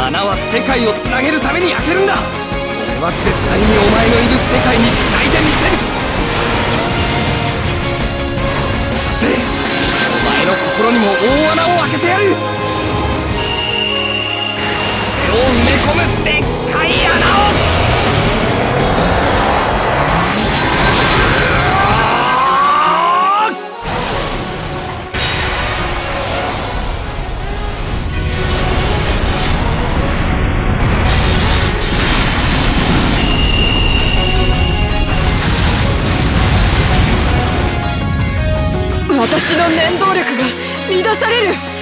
穴は世界をつなげるために開けるんだ。俺は絶対にお前のいる世界につないでみせる。そしてお前の心にも大穴を開けてやる。それを埋め込むでっかい穴を。 私の念動力が乱される。